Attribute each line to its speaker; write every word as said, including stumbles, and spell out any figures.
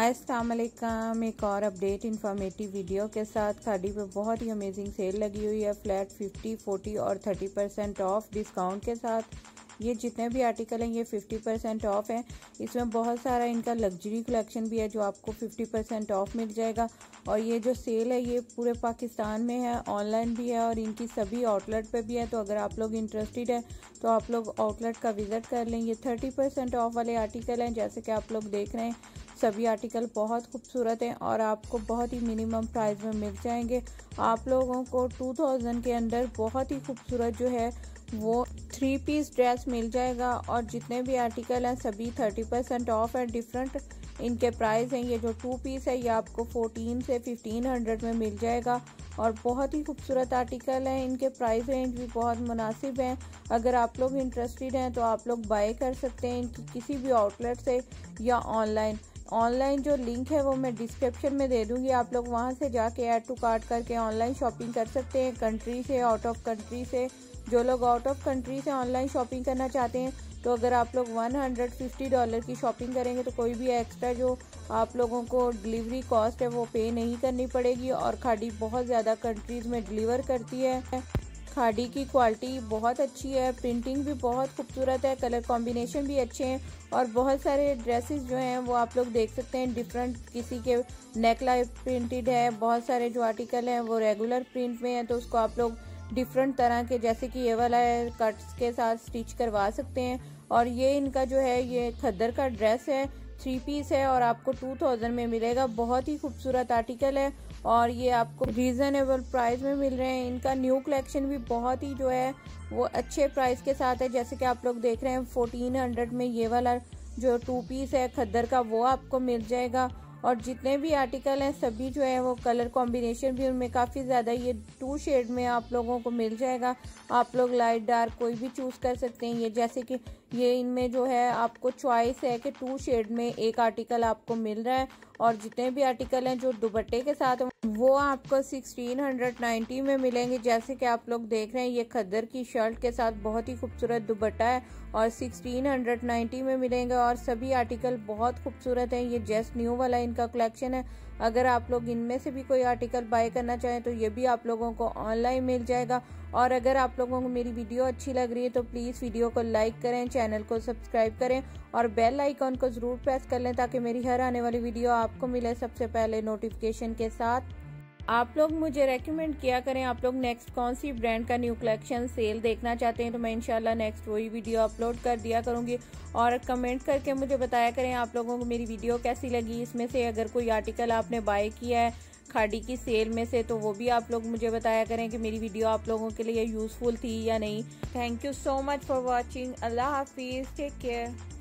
Speaker 1: अस्सलाम वालेकुम। एक और अपडेट इन्फॉर्मेटिव वीडियो के साथ खादी पे बहुत ही अमेजिंग सेल लगी हुई है। फ्लैट फिफ्टी, फोर्टी और थर्टी परसेंट ऑफ डिस्काउंट के साथ ये जितने भी आर्टिकल हैं ये फिफ्टी परसेंट ऑफ हैं। इसमें बहुत सारा इनका लग्जरी कलेक्शन भी है जो आपको फिफ्टी परसेंट ऑफ मिल जाएगा। और ये जो सेल है ये पूरे पाकिस्तान में है, ऑनलाइन भी है और इनकी सभी आउटलेट पे भी है। तो अगर आप लोग इंटरेस्टेड है तो आप लोग आउटलेट का विज़िट कर लें। ये थर्टी परसेंट ऑफ वाले आर्टिकल हैं, जैसे कि आप लोग देख रहे हैं। सभी आर्टिकल बहुत खूबसूरत हैं और आपको बहुत ही मिनिमम प्राइस में मिल जाएंगे। आप लोगों को टू थाउजेंड के अंदर बहुत ही खूबसूरत जो है वो थ्री पीस ड्रेस मिल जाएगा। और जितने भी आर्टिकल हैं सभी थर्टी परसेंट ऑफ है। डिफरेंट इनके प्राइस हैं। ये जो टू पीस है ये आपको फोर्टीन से फिफ्टीन हंड्रेड में मिल जाएगा और बहुत ही खूबसूरत आर्टिकल हैं। इनके प्राइस रेंज भी बहुत मुनासिब हैं। अगर आप लोग इंटरेस्टेड हैं तो आप लोग बाय कर सकते हैं इनकी किसी भी आउटलेट से या ऑनलाइन। ऑनलाइन जो लिंक है वो मैं डिस्क्रिप्शन में दे दूंगी, आप लोग वहां से जाके ऐड टू कार्ट करके ऑनलाइन शॉपिंग कर सकते हैं। कंट्री से, आउट ऑफ कंट्री से, जो लोग आउट ऑफ कंट्री से ऑनलाइन शॉपिंग करना चाहते हैं तो अगर आप लोग वन हंड्रेड फिफ्टी डॉलर की शॉपिंग करेंगे तो कोई भी एक्स्ट्रा जो आप लोगों को डिलीवरी कॉस्ट है वो पे नहीं करनी पड़ेगी। और खादी बहुत ज़्यादा कंट्रीज़ में डिलीवर करती है। खादी की क्वालिटी बहुत अच्छी है, प्रिंटिंग भी बहुत खूबसूरत है, कलर कॉम्बिनेशन भी अच्छे हैं और बहुत सारे ड्रेसेस जो हैं वो आप लोग देख सकते हैं। डिफरेंट किसी के नेक लाइन प्रिंटेड है, बहुत सारे जो आर्टिकल हैं वो रेगुलर प्रिंट में है तो उसको आप लोग डिफरेंट तरह के जैसे कि ये वाला है कट्स के साथ स्टिच करवा सकते हैं। और ये इनका जो है ये खद्दर का ड्रेस है, थ्री पीस है और आपको टू थाउजेंड में मिलेगा। बहुत ही खूबसूरत आर्टिकल है और ये आपको रीजनेबल प्राइस में मिल रहे हैं। इनका न्यू कलेक्शन भी बहुत ही जो है वो अच्छे प्राइस के साथ है। जैसे कि आप लोग देख रहे हैं फोर्टीन हंड्रेड में ये वाला जो टू पीस है खद्दर का वो आपको मिल जाएगा। और जितने भी आर्टिकल हैं सभी जो है वो कलर कॉम्बिनेशन भी उनमें काफ़ी ज़्यादा, ये टू शेड में आप लोगों को मिल जाएगा। आप लोग लाइट डार्क कोई भी चूज़ कर सकते हैं। ये जैसे कि ये इनमें जो है आपको चॉइस है कि टू शेड में एक आर्टिकल आपको मिल रहा है। और जितने भी आर्टिकल हैं जो दुपट्टे के साथ वो आपको सिक्सटीन हंड्रेड नाइन्टी में मिलेंगे। जैसे कि आप लोग देख रहे हैं ये खद्दर की शर्ट के साथ बहुत ही खूबसूरत दुपट्टा है और सिक्सटीन हंड्रेड नाइन्टी में मिलेंगे। और सभी आर्टिकल बहुत खूबसूरत हैं। ये जस्ट न्यू वाला इनका कलेक्शन है। अगर आप लोग इनमें से भी कोई आर्टिकल बाय करना चाहें तो ये भी आप लोगों को ऑनलाइन मिल जाएगा। और अगर आप लोगों को मेरी वीडियो अच्छी लग रही है तो प्लीज़ वीडियो को लाइक करें, चैनल को सब्सक्राइब करें और बेल आइकॉन को ज़रूर प्रेस कर लें ताकि मेरी हर आने वाली वीडियो आपको मिले सबसे पहले नोटिफिकेशन के साथ। आप लोग मुझे रेकमेंड किया करें आप लोग नेक्स्ट कौन सी ब्रांड का न्यू कलेक्शन सेल देखना चाहते हैं तो मैं इंशाल्लाह नेक्स्ट वही वीडियो अपलोड कर दिया करूंगी। और कमेंट करके मुझे बताया करें आप लोगों को मेरी वीडियो कैसी लगी। इसमें से अगर कोई आर्टिकल आपने बाय किया है खादी की सेल में से तो वो भी आप लोग मुझे बताया करें कि मेरी वीडियो आप लोगों के लिए यूज़फुल थी या नहीं। Thank you so much for watching. अल्लाह हाफिज़, टेक केयर।